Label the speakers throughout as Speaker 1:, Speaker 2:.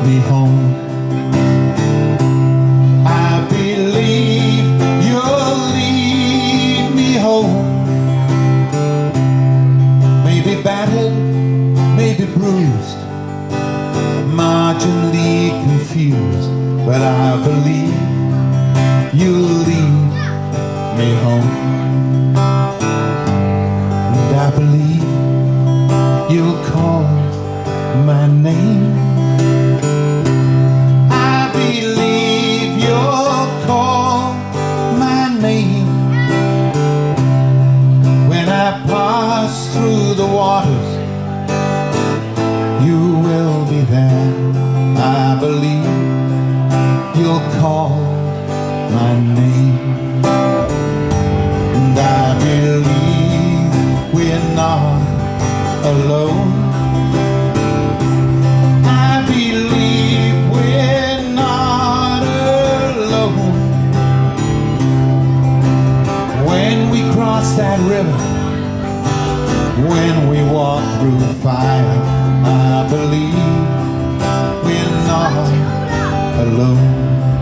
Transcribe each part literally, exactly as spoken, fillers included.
Speaker 1: me home. I believe you'll lead me home. Maybe battered, maybe bruised, marginally confused, but I believe you'll lead me home. And I believe you'll call my name. I believe you'll call my name when I pass through the waters. You will be there. I believe you'll call my name. And I believe we're not alone. I believe we're not alone. When we cross that river, when we walk through fire, I believe we're not alone.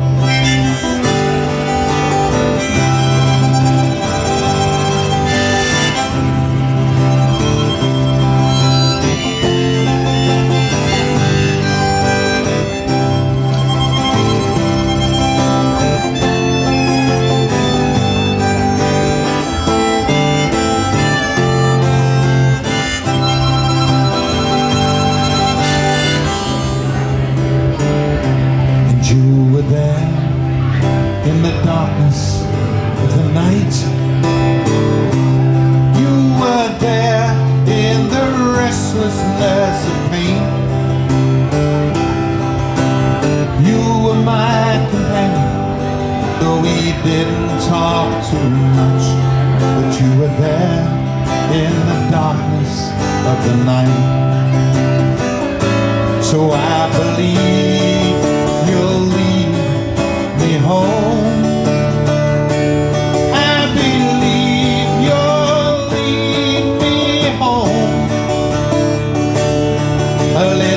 Speaker 1: In the darkness of the night, you were there in the restlessness of pain. You were my companion, though we didn't talk too much, but you were there in the darkness of the night. So I believe you'll lead me home. I believe you'll lead me home. A little